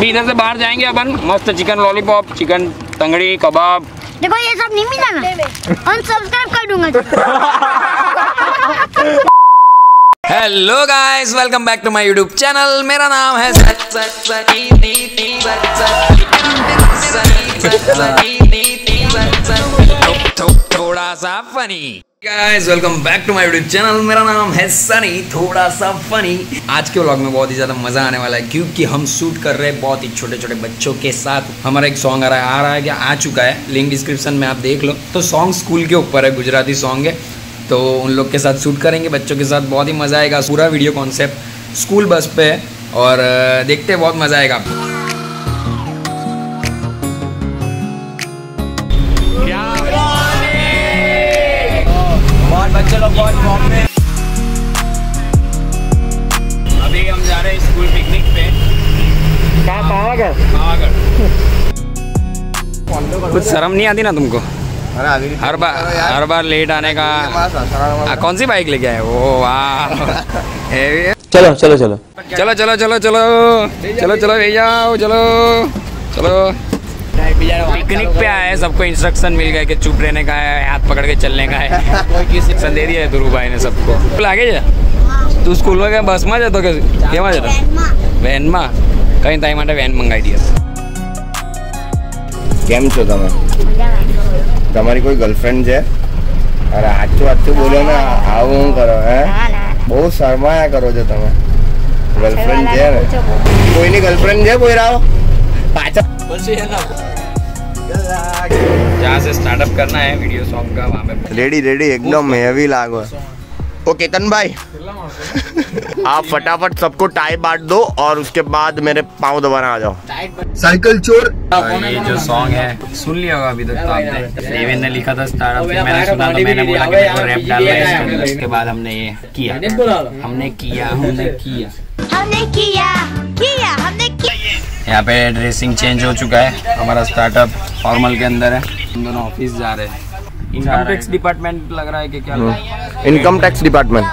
इधर से बाहर जाएंगे अपन, मस्त चिकन लॉलीपॉप, चिकन तंगड़ी, कबाब। देखो ये सब नहीं मिला ना, अनसब्सक्राइब कर दूंगा। Hello guys, welcome back to my YouTube channel. मेरा नाम है थोड़ा सा funny. Guys welcome back to my YouTube channel. मेरा नाम है सनी, थोड़ा सा फनी। आज के व्लॉग में बहुत ही ज़्यादा मज़ा आने वाला है क्योंकि हम शूट कर रहे हैं बहुत ही छोटे छोटे बच्चों के साथ। हमारा एक सॉन्ग आ रहा है क्या आ चुका है, लिंक डिस्क्रिप्शन में आप देख लो। तो सॉन्ग स्कूल के ऊपर है, गुजराती सॉन्ग है, तो उन लोग के साथ शूट करेंगे बच्चों के साथ। बहुत ही मज़ा आएगा। पूरा वीडियो कॉन्सेप्ट स्कूल बस पे है और देखते हैं, बहुत मज़ा आएगा। बच्चे लोग बहुत फॉर्म में। अभी हम जा रहे हैं स्कूल पिकनिक पे। पावागढ़। कुछ शर्म नहीं आती ना तुमको? हर बार लेट आने का। कौन सी बाइक लेके आए? ओ वाह। चलो चलो चलो चलो चलो चलो चलो चलो चलो भैया चलो चलो। पिकनिक पे आए हैं, सबको इंस्ट्रक्शन मिल गया कि चुप रहने का है, हाथ पकड़ के चलने का है। इंस्ट्रक्शन दे दिया है ध्रुव भाई ने सबको। आगे जा तू स्कूल में क्या बस में जाता क्या जाता? वैन में। कहीं ताई माटे वैन मंगाई दिया। કેમ છો તમે? તમારી કોઈ ગર્લફ્રેન્ડ છે? અરે આચું બોલો ને, આવું હું કરો હે? બહુ શરમાયા કરો છો તમે। ગર્લફ્રેન્ડ છે ને? કોઈની ગર્લફ્રેન્ડ છે કોઈ રાવ? પાછા जहाँ से स्टार्टअप करना है वीडियो सॉन्ग का, वहाँ पे रेडी रेडी एकदम हेवी लागो। ओ केतन भाई, आप फटाफट सबको टाई बांट दो और उसके बाद मेरे पाँव दबाना आ जाओ। साइकिल चोर। ये जो सॉन्ग है सुन लिया होगा अभी तक तो आपने। देवेंद्र ने लिखा था स्टार्टअप, मैंने सुना तो मैंने बोला कि मेरे को रैप डालना है इसके अंदर। उसके बाद हमने ये किया। यहाँ पे ड्रेसिंग चेंज हो चुका है, हमारा स्टार्टअप फॉर्मल के अंदर है। हम दोनों ऑफिस जा रहे हैं। इनकम टैक्स डिपार्टमेंट लग रहा है कि क्या? Income tax department.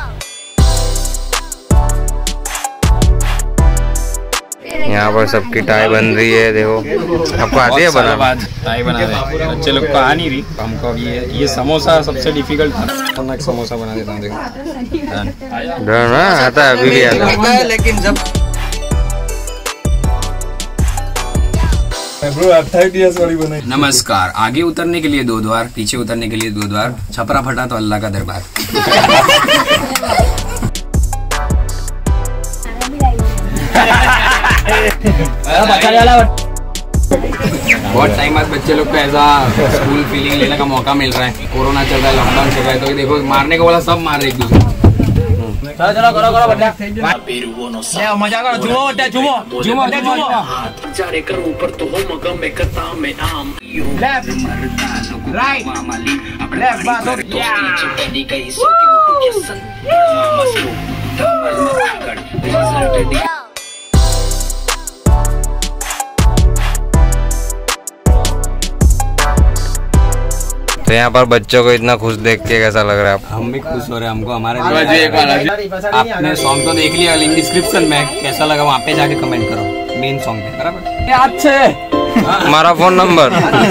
यहाँ पर सबकी टाई बन रही है, देखो। आपको आती है बना? टाई बना रहे हैं बच्चे लोग को। आ नहीं रही हमको। अब ये समोसा सबसे डिफिकल्ट था। एक समोसा बना देता हूँ, देखो। आता है, अभी भी आता है। लेकिन जब नमस्कार। आगे उतरने के लिए 2 द्वार, पीछे उतरने के लिए 2 द्वार। छपरा फटा तो अल्लाह का दरबार। बहुत टाइम बाद बच्चे लोग को ऐसा स्कूल फीलिंग लेने का मौका मिल रहा है। कोरोना चल रहा है, लॉकडाउन चल रहा है, तो देखो मारने को बोला सब मार रहे एक दूसरे। चलो करो बट्टा, मजा करो। झूमो बट्टा, झूमो जारे कर ऊपर तो हो मगम में करता मैं आम। लेफ्ट राइट लेफ्ट बात हो या तो यहाँ पर बच्चों को इतना खुश देख के कैसा लग रहा है? हम भी खुश हो रहे हैं। हमको हमारे आपने सॉन्ग तो देख लिया, लिंक डिस्क्रिप्शन में। कैसा लगा वहाँ पे जाके कमेंट करो, मेन सॉन्ग पे। बराबर अच्छे हमारा फोन नंबर।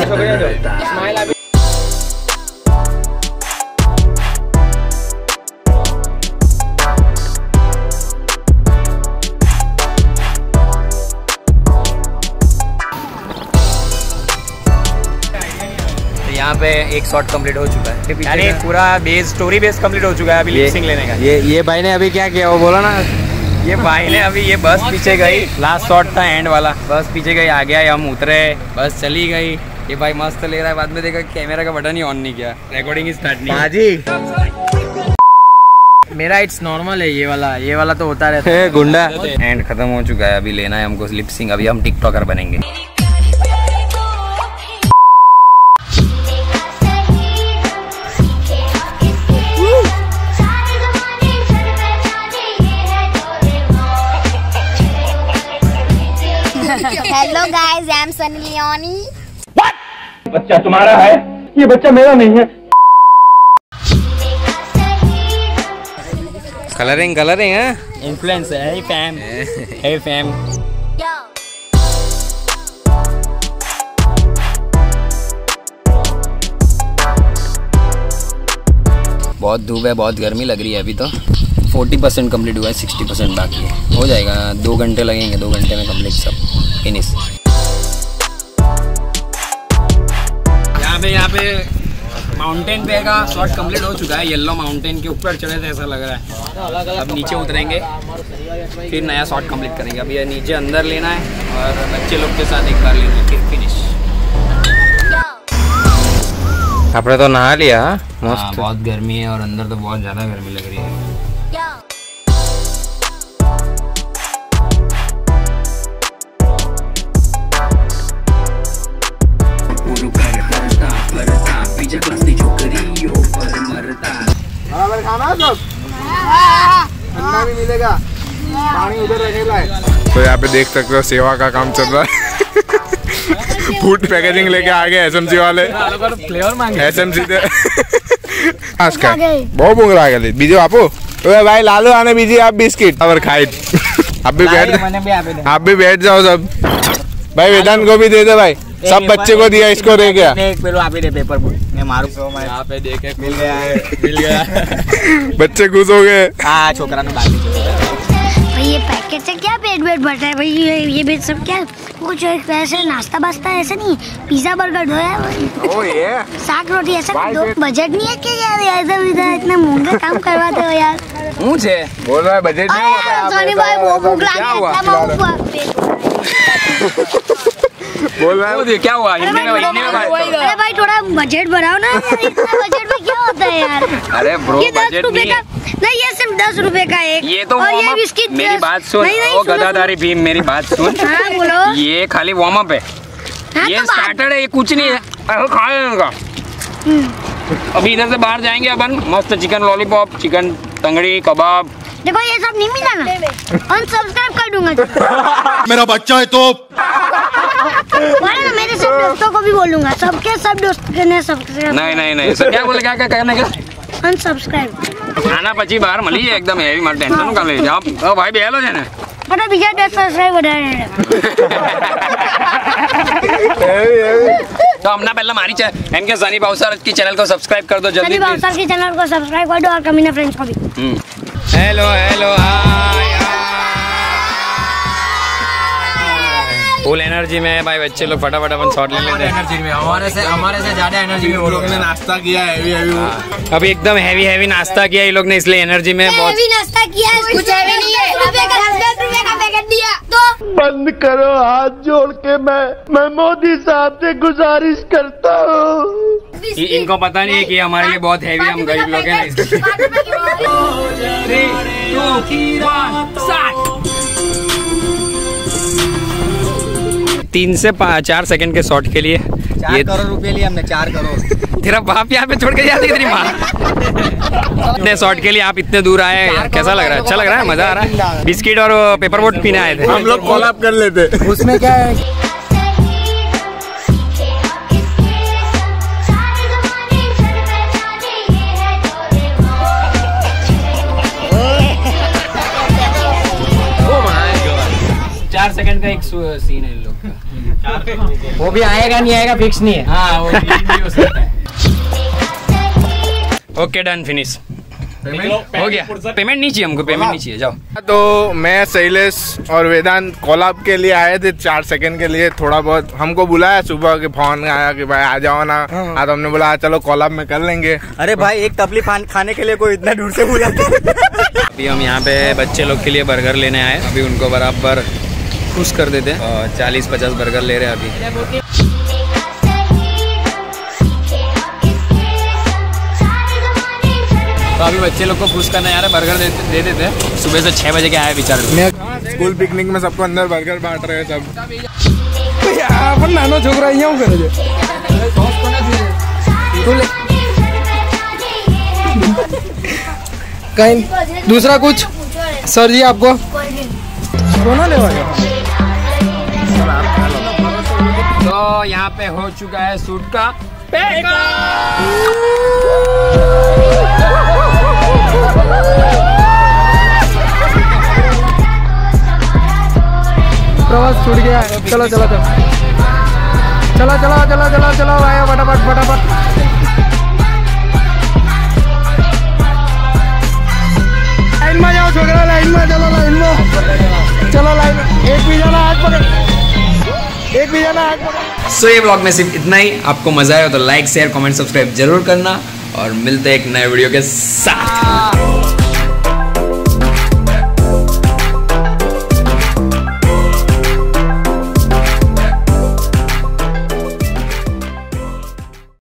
यहाँ पे एक शॉट कंप्लीट हो चुका है, यानी पूरा बेस स्टोरी बेस कंप्लीट हो चुका है। अभी लिपसिंग लेने का ये भाई ने अभी क्या किया वो बोला ना। ये भाई ने अभी ये बस पीछे गई, लास्ट शॉट था एंड वाला। बस पीछे गई, आ गया, हम उतरे, बस चली गई। ये भाई मस्त ले रहा है। बाद में देखा कैमरा का बटन ही ऑन नहीं किया, रिकॉर्डिंग स्टार्ट नहीं। मेरा इट्स नॉर्मल है, ये वाला तो होता रहता है। गुंडा एंड खत्म हो चुका है। अभी लेना है हमको लिपसिंग। अभी हम टिकटॉकर बनेंगे। Hello guys, I am Sunny Leone. बच्चा तुम्हारा है, ये बच्चा मेरा नहीं है। कलरिंग है, इन्फ्लुएंस है फैम। बहुत धूप है, बहुत गर्मी लग रही है। अभी तो 40% कंप्लीट हुआ है, 60% बाकी है। हो जाएगा, 2 घंटे लगेंगे, 2 घंटे में कंप्लीट सब फिनिश। यहाँ पे माउंटेन पे का शॉट कंप्लीट हो चुका है। येलो माउंटेन के ऊपर चढ़े थे ऐसा लग रहा है। अब नीचे उतरेंगे, फिर नया शॉट कंप्लीट करेंगे। अब ये नीचे अंदर लेना है और बच्चे लोग के साथ एक बार लेना है, फिर फिनिश। आपने तो नहा लिया मस्त। बहुत गर्मी है और अंदर तो बहुत ज़्यादा गर्मी लग रही है। खाना सब ठंडा भी मिलेगा, पानी उधर रखेगा है। तो यहाँ पे देख सकते हो सेवा का काम चल रहा है। फूड पैकेजिंग लेके आ गए एसएमसी वाले, फ्लेवर मांगे एसएमसी से। बहुत भूख लगा गई बीजो आपो। तो भाई लालू आने बीजिए आप बिस्किट और खाए। आप भी बैठ जाओ सब। भाई वेदांत को भी दे दे भाई, सब बच्चे को दिया, इसको दे गया। आप ही दे पेपर मैं मारू यहाँ पे देखे मिल गया बच्चे खुश हो गए। हाँ छोकरा ने बात ये पैकेट से क्या पेट भरता है भाई? ये बेच सब क्या कुछ ऐसे नाश्ता बास्ता ऐसा नहीं, पिज्जा बर्गर दो यार, साग रोटी ऐसा दो। बजट नहीं है क्या यार? इधर इतना महंगा काम करवाते हो यार। मुझे बोल रहा है बजट नहीं है। सोनी भाई वो भूख लगी बोल रहा है क्या हुआ? हिंदी में अरे भाई थोड़ा बजट बढ़ाओ ना, इतना बजट में क्या होता है यार? अरे ब्रो ये 10 रुपए का नहीं, ये सिर्फ 10 रुपए का एक। ये तो और ये बिस्किट। मेरी बात सुन, ओ गदाधारी भीम मेरी बात सुन। हाँ बोलो। ये खाली वार्म अप है, ये तो स्टार्टर है, ये कुछ नहीं है। खाएगा अभी इधर से बाहर जाएंगे अपन, मस्त चिकन लॉलीपॉप, चिकन तंगड़ी, कबाब। देखो ये सब नहीं मिला ना, अनसब्सक्राइब कर दूंगा। मेरा बच्चा है तो मेरे सब दोस्तों को भी बोलूंगा, सबके सब दोस्त ने सब्सक्राइब। नहीं सर क्या बोले, क्या करने का? अनसब्सक्राइब खाना पची बाहर मली है एकदम हेवी, मत टेंशन कर ले जाओ। ओ भाई बेलो जाने पता बीजा 10 सब्सक्राइब बढ़ा रहे हैं। तो हमने पहले हमारी एमके सनी बाउसर की चैनल को सब्सक्राइब कर दो जल्दी। सनी बाउसर की चैनल को सब्सक्राइब कर दो और कमीना फ्रेंड्स को भी। हेलो फुल एनर्जी में है भाई, बच्चे लोग फटाफट अपन शॉट ले लेते हैं। एनर्जी में हमारे से ज्यादा एनर्जी में वो लोग ने नाश्ता किया है। अभी एकदम हैवी नाश्ता किया ये लोग ने, इसलिए एनर्जी में बहुत हैवी नाश्ता किया है। कुछ हैवी नहीं है, 10 रुपए का पैकेट दिया तो बंद करो हाथ जोड़ के। मैं मोदी साहब से गुजारिश करता हूँ। इनको पता नहीं है कि हमारे लिए बहुत हैवी, हम गरीब लोग हैं। 3, 2, 1 3 से 4 सेकंड के शॉट के लिए 4 करोड़ रुपए लिए हमने। 4 करोड़ तेरा बाप यहाँ पे छोड़ के जाती है तेरी माँ। इतने शॉट के लिए आप इतने दूर आए, कैसा लग रहा है? अच्छा लग रहा है, मजा आ रहा है? बिस्किट और पेपर बोट पीने आए थे हम लोग कोलैब कर लेते। उसमें क्या है? सेकंड का एक सीन है इन लोग का। वो भी आएगा नहीं आएगा फिक्स नहीं है। हाँ वो भी हो सकता है। ओके डन, फिनिश हो गया। पेमेंट नहीं चाहिए हमको, पेमेंट नहीं चाहिए, जाओ। तो मैं शैलेश और वेदांत कोलैब के लिए आए थे 4 सेकंड के लिए। थोड़ा बहुत हमको बुलाया, सुबह के फोन आया कि भाई आ जाओ ना। तो हमने बोला चलो कोलैब में कर लेंगे। अरे भाई एक तबली खाने के लिए कोई इतना दूर से बुला। अभी हम यहाँ पे बच्चे लोग के लिए बर्गर लेने आए। अभी उनको बराबर खुश कर देते हैं। 40-50 बर्गर ले रहे हैं अभी। तो अभी बच्चे लोग को खुश करना यार, बर्गर दे देते हैं। सुबह से 6 बजे के आए बेचारे। स्कूल पिकनिक में सबको अंदर बर्गर बांट रहे हैं सब। नानो छोकरा यूं करे कहीं दूसरा कुछ। सर जी आपको सोना लेवाएगा। तो यहाँ पे हो चुका है सूट का प्रवास छूट गया है। चलो चलो चलो चलो चलो चलो चलो चलो आया फटाफट फटाफट। एक भी जाना। सो ये ब्लॉग में सिर्फ इतना ही। आपको मजा आया हो तो लाइक शेयर कमेंट सब्सक्राइब जरूर करना और मिलते हैं एक नए वीडियो के साथ।